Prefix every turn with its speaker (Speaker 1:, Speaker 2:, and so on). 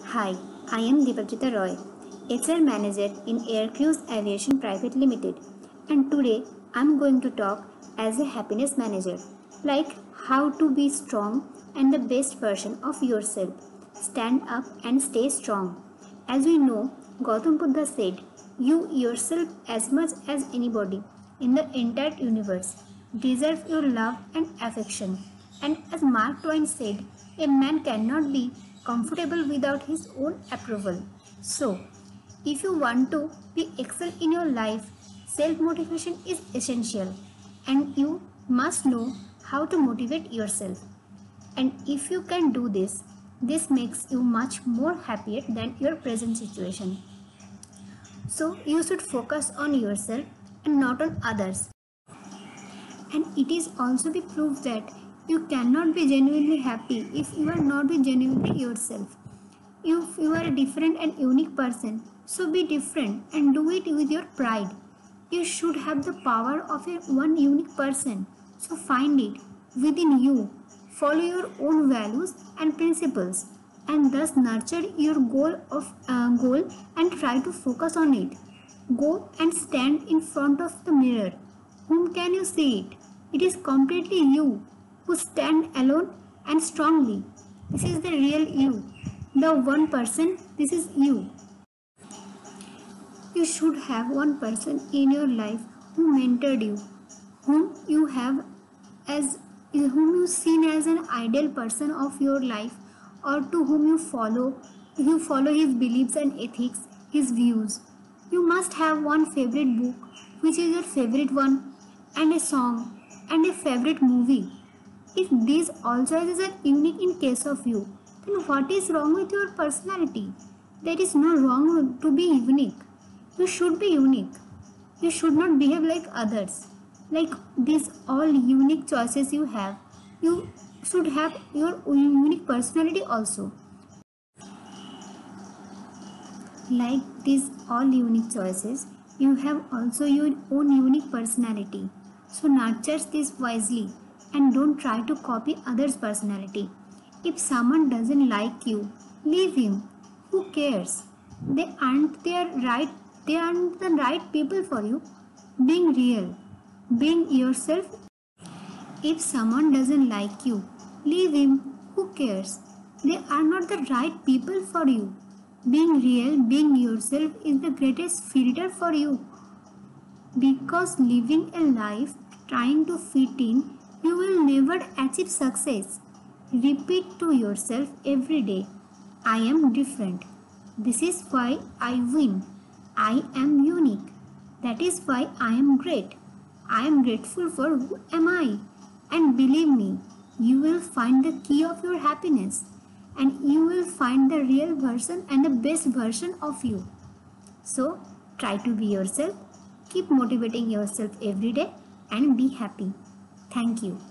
Speaker 1: Hi, I am Deepajita Roy, HR Manager in Aircrews Aviation Private Limited, and today I am going to talk as a happiness manager, like how to be strong and the best version of yourself. Stand up and stay strong. As we know, Gautam Buddha said, "You yourself, as much as anybody in the entire universe, deserve your love and affection." And as Mark Twain said, a man cannot be comfortable without his own approval. So, if you want to be excel in your life, self motivation is essential, and you must know how to motivate yourself. And if you can do this, this makes you much more happier than your present situation. So, you should focus on yourself and not on others. And it is also be proved that you cannot be genuinely happy if you are not be genuinely yourself. If you are a different and unique person, so be different and do it with your pride. You should have the power of a one unique person, so find it within you. Follow your own values and principles, and thus nurture your goal and try to focus on it. Go and stand in front of the mirror. Whom can you see it? It is completely you who stand alone and strongly. This is the real you. The one person, this is you. You should have one person in your life who mentored you, whom you have as whom you seen as an ideal person of your life, or to whom you follow his beliefs and ethics, his views. You must have one favorite book, which is your favorite one, and a song, and a favorite movie. If these all choices are unique in case of you, then what is wrong with your personality? There is no wrong to be unique. You should be unique. You should not behave like others. Like these all unique choices you have, you should have your unique personality also. Like these all unique choices, you have also your own unique personality. So nurture this wisely and don't try to copy others' personality. If someone doesn't like you, leave him. Who cares? They aren't the right people for you. Being real, being yourself. If someone doesn't like you, leave him. Who cares? They are not the right people for you. Being real, being yourself is the greatest filter for you. Because living a life trying to fit in, you will never achieve success. Repeat to yourself every day, I am different. This is why I win. I am unique. That is why I am great. I am grateful for who am I. And believe me, you will find the key of your happiness, and you will find the real version and the best version of you. So, try to be yourself, keep motivating yourself every day, and be happy. Thank you.